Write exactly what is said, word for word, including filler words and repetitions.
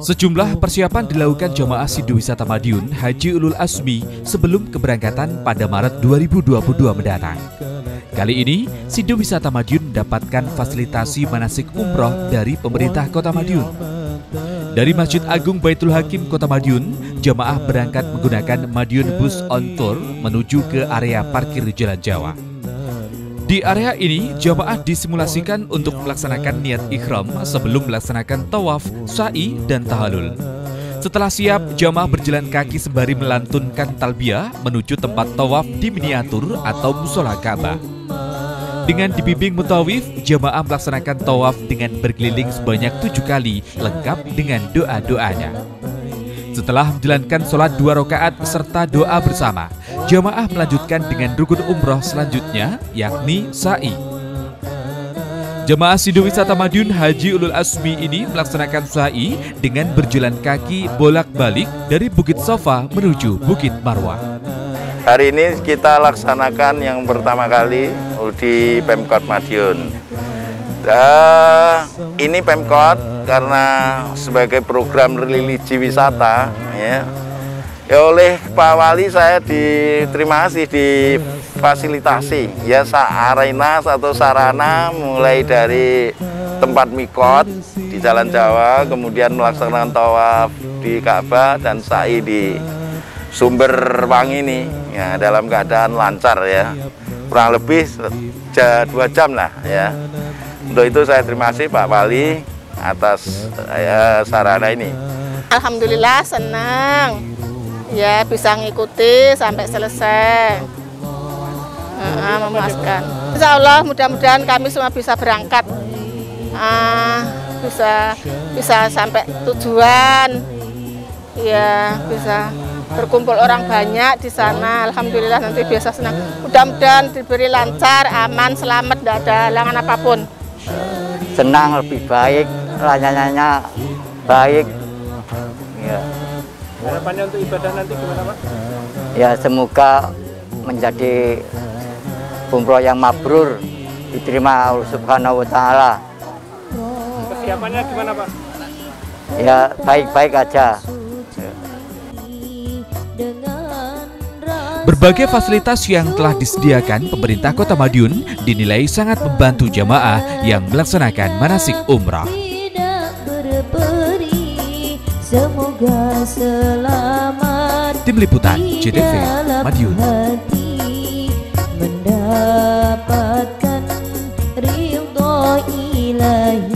Sejumlah persiapan dilakukan jamaah Sido Wisata Madiun Haji Ulul Azmi sebelum keberangkatan pada Maret dua ribu dua puluh dua mendatang. Kali ini, Sido Wisata Madiun mendapatkan fasilitasi manasik umroh dari pemerintah Kota Madiun. Dari Masjid Agung Baitul Hakim Kota Madiun, jamaah berangkat menggunakan Madiun Bus on Tour menuju ke area parkir Jalan Jawa. Di area ini, jamaah disimulasikan untuk melaksanakan niat ikhram sebelum melaksanakan tawaf, sa'i, dan tahalul. Setelah siap, jamaah berjalan kaki sembari melantunkan talbiyah menuju tempat tawaf di miniatur atau musola Ka'bah. Dengan dibimbing mutawif, jamaah melaksanakan tawaf dengan berkeliling sebanyak tujuh kali, lengkap dengan doa-doanya. Setelah menjalankan sholat dua rakaat serta doa bersama, jamaah melanjutkan dengan rukun umroh selanjutnya, yakni sa'i. Jamaah Sido Wisata Madiun Haji Ulul Azmi ini melaksanakan sa'i dengan berjalan kaki bolak-balik dari Bukit Sofa menuju Bukit Marwah. Hari ini kita laksanakan yang pertama kali di Pemkot Madiun. Uh, ini Pemkot karena sebagai program religi wisata, ya, ya oleh Pak Wali saya diterima kasih difasilitasi ya sarana atau sarana mulai dari tempat mikot di Jalan Jawa, kemudian melaksanakan tawaf di Ka'bah dan sa'i di Sumber Wangi ini ya dalam keadaan lancar ya, kurang lebih dua jam lah ya. Untuk itu saya terima kasih Pak Wali atas ya, sarana ini. Alhamdulillah senang ya bisa ngikuti sampai selesai, uh, memuaskan. Insya Allah mudah-mudahan kami semua bisa berangkat, uh, bisa bisa sampai tujuan, ya bisa berkumpul orang banyak di sana. Alhamdulillah nanti biasa senang. Mudah-mudahan diberi lancar, aman, selamat, tidak ada halangan apapun. Senang, lebih baik, layanannya baik. Ya. Harapannya untuk ibadah nanti gimana Pak? Ya semoga menjadi umroh yang mabrur, diterima Allah Subhanahu Wa Taala. Persiapannya gimana Pak? Ya baik-baik aja. Berbagai fasilitas yang telah disediakan pemerintah Kota Madiun dinilai sangat membantu jamaah yang melaksanakan manasik umrah. Semoga selamat Tim Liputan J T V Madiun mendapatkan ridho ilahi.